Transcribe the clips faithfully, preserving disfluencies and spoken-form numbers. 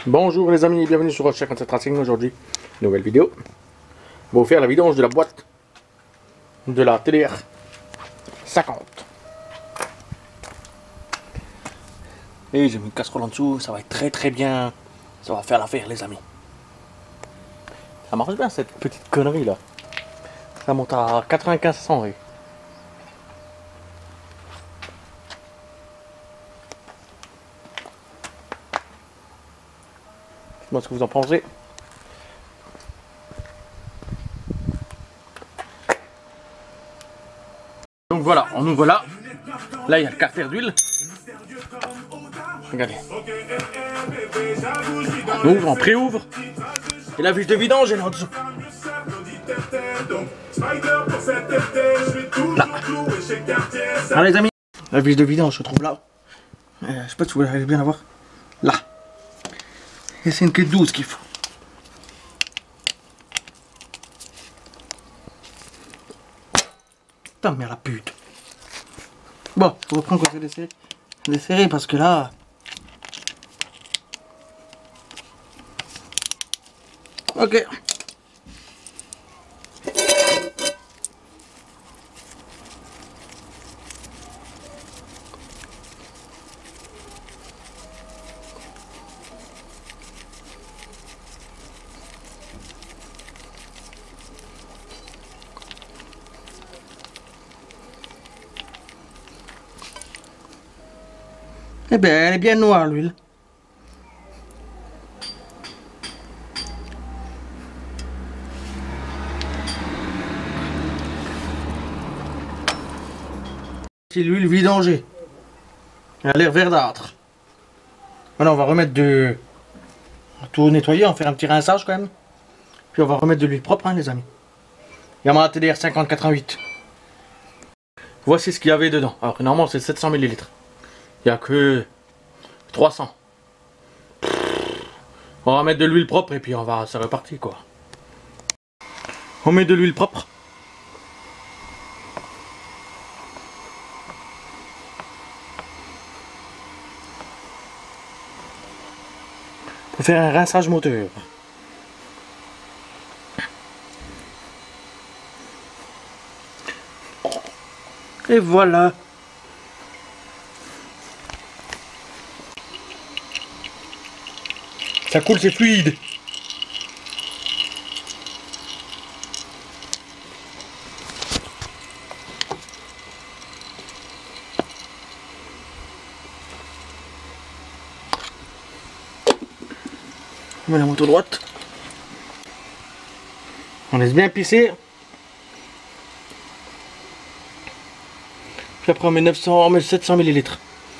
Bonjour les amis, bienvenue sur Roche cinquante-sept Racing. Aujourd'hui, nouvelle vidéo. On va vous faire la vidange de la boîte de la T D R cinquante. Et j'ai mis une casserole en dessous, ça va être très très bien. Ça va faire l'affaire les amis. Ça marche bien cette petite connerie là. Ça monte à quatre-vingt-quinze à cent. Oui. Dites-moi ce que vous en pensez. Donc voilà, on ouvre là. Là il y a le carter d'huile. Regardez. On ouvre, on pré-ouvre. Et la vis de vidange elle est en dessous. Là. Ah les amis, la vis de vidange se trouve là. Euh, je sais pas si vous allez bien la voir. Là. Et c'est une clé de douze qu'il faut. Putain mais la pute. Bon, on reprend quand c'est desserré. Desserré parce que là... Ok. Eh bien, elle est bien noire l'huile. C'est l'huile vidangée. Elle a l'air verdâtre. Maintenant, on va remettre de... tout nettoyer, on va faire un petit rinçage quand même. Puis on va remettre de l'huile propre, hein, les amis. Yamaha T D R cinquante quatre-vingt-huit. Voici ce qu'il y avait dedans. Alors, normalement, c'est sept cents millilitres. Il n'y a que trois cents. On va mettre de l'huile propre et puis on va... c'est reparti, quoi. On met de l'huile propre. Pour faire un rinçage moteur. Et voilà. Ça coule, c'est fluide. On met la moto droite. On laisse bien pisser. Puis après on met neuf cents, on met sept cents millilitres.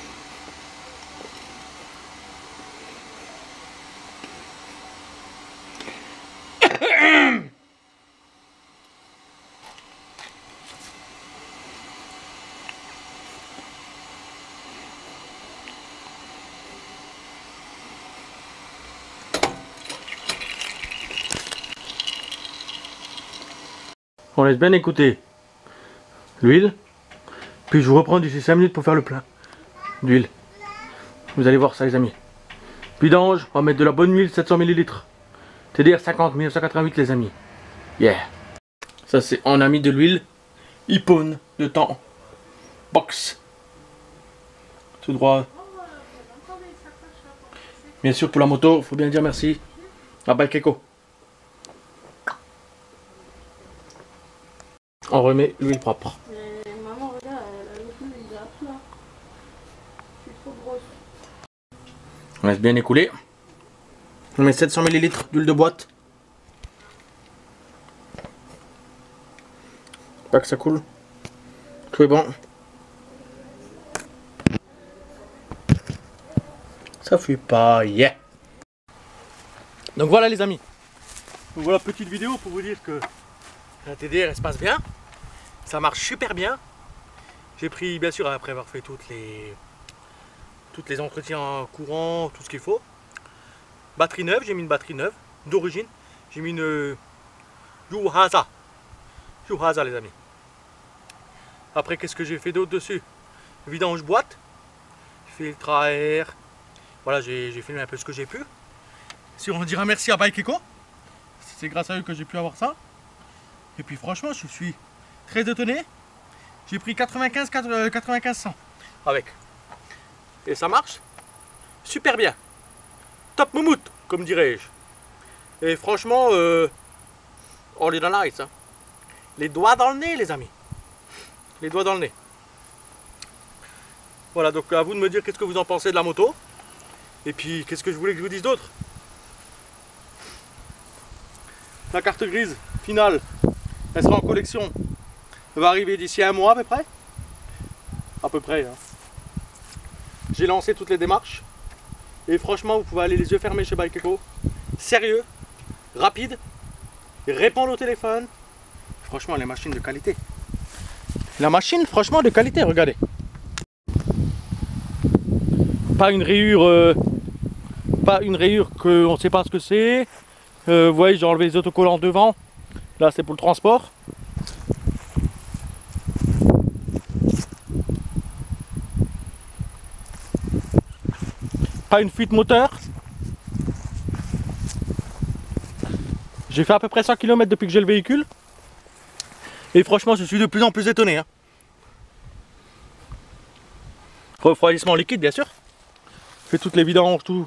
On laisse bien écouter l'huile. Puis je vous reprends d'ici cinq minutes pour faire le plein d'huile. Vous allez voir ça les amis. Vidange, on va mettre de la bonne huile, sept cents millilitres. T D R cinquante, mille neuf cent quatre-vingt-huit les amis. Yeah. Ça c'est, on a mis de l'huile Ippon de temps. Box. Tout droit. Bien sûr pour la moto, il faut bien dire merci à Bike Eco. On remet l'huile propre. Mais maman, regarde, elle a l'huile, il a tout là. Je suis trop grosse. On laisse bien écouler. On met sept cents millilitres d'huile de boîte. Pas que ça coule. Tout est bon. Ça fuit pas, yeah. Donc voilà les amis. Donc voilà petite vidéo pour vous dire que la T D R elle se passe bien. Ça marche super bien. J'ai pris bien sûr après avoir fait toutes les toutes les entretiens courants, tout ce qu'il faut. Batterie neuve, j'ai mis une batterie neuve d'origine. J'ai mis une Yuasa. Yuasa les amis. Après qu'est-ce que j'ai fait d'autre dessus? Vidange boîte, filtre à air. Voilà, j'ai filmé un peu ce que j'ai pu. Si on dira merci à Bike Eco. C'est grâce à eux que j'ai pu avoir ça. Et puis franchement, je suis très étonné. J'ai pris quatre-vingt-quinze cent avec. Et ça marche super bien. Top moumoute, comme dirais-je. Et franchement, euh, all in a nice. Hein. Les doigts dans le nez, les amis. Les doigts dans le nez. Voilà, donc à vous de me dire qu'est-ce que vous en pensez de la moto. Et puis, qu'est-ce que je voulais que je vous dise d'autre. La carte grise finale, elle sera en collection. Elle va arriver d'ici un mois à peu près. À peu près. Hein. J'ai lancé toutes les démarches. Et franchement, vous pouvez aller les yeux fermés chez Bike Eco. Sérieux, rapide, répondre au téléphone. Franchement, les machines de qualité. La machine, franchement, de qualité, regardez. Pas une rayure, euh, pas une rayure qu'on ne sait pas ce que c'est. Euh, vous voyez, j'ai enlevé les autocollants devant. Là, c'est pour le transport. Pas une fuite moteur. J'ai fait à peu près cent kilomètres depuis que j'ai le véhicule. Et franchement, je suis de plus en plus étonné. Hein. Refroidissement liquide, bien sûr. Je fais toutes les vidanges, tout.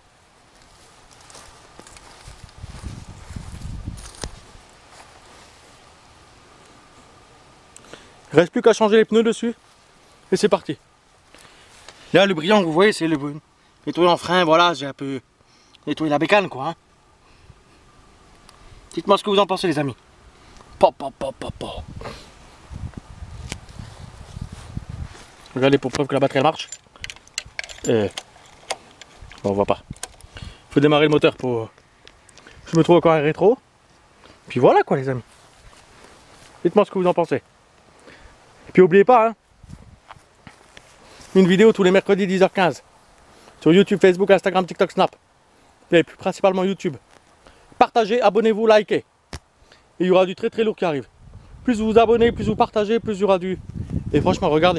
Il reste plus qu'à changer les pneus dessus. Et c'est parti. Là, le brillant que vous voyez, c'est le nettoyer en frein. Voilà, j'ai un peu nettoyé la bécane, quoi. Hein. Dites-moi ce que vous en pensez, les amis. Pop, pop, pop, pop, pop. Regardez pour preuve que la batterie elle marche. Et... Bon, on voit pas. Il faut démarrer le moteur pour... Je me trouve encore un rétro. Puis voilà quoi les amis. Dites-moi ce que vous en pensez. Et puis n'oubliez pas, hein, une vidéo tous les mercredis dix heures quinze. Sur YouTube, Facebook, Instagram, TikTok, Snap. Et puis principalement YouTube. Partagez, abonnez-vous, likez. Et il y aura du très très lourd qui arrive. Plus vous vous abonnez, plus vous partagez, plus il y aura du... Et franchement, regardez.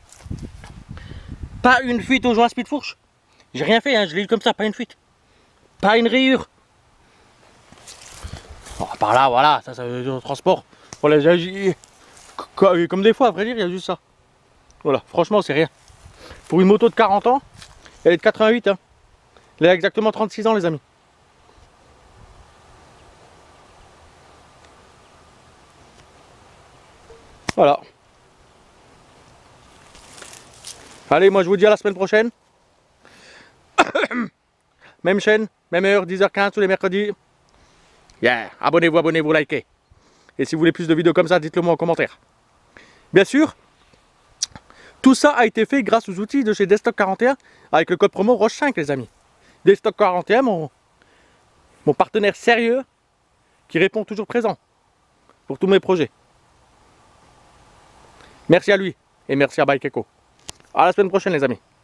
Pas une fuite au joint speed fourche. J'ai rien fait, hein, je l'ai eu comme ça, pas une fuite. Pas une rayure. Oh, par là, voilà, ça, ça veut dire le transport. Voilà, j'ai... Comme des fois, à vrai dire, il y a juste ça. Voilà, franchement, c'est rien. Pour une moto de quarante ans, elle est de quatre-vingt-huit. Hein. Elle a exactement trente-six ans, les amis. Voilà. Allez, moi je vous dis à la semaine prochaine. Même chaîne, même heure, dix heures quinze tous les mercredis. Yeah, abonnez-vous, abonnez-vous, likez. Et si vous voulez plus de vidéos comme ça, dites-le moi en commentaire. Bien sûr, tout ça a été fait grâce aux outils de chez Destock quarante et un avec le code promo Roche cinq, les amis. Destock quarante et un, mon, mon partenaire sérieux qui répond toujours présent pour tous mes projets. Merci à lui et merci à Bike Eco. À la semaine prochaine, les amis.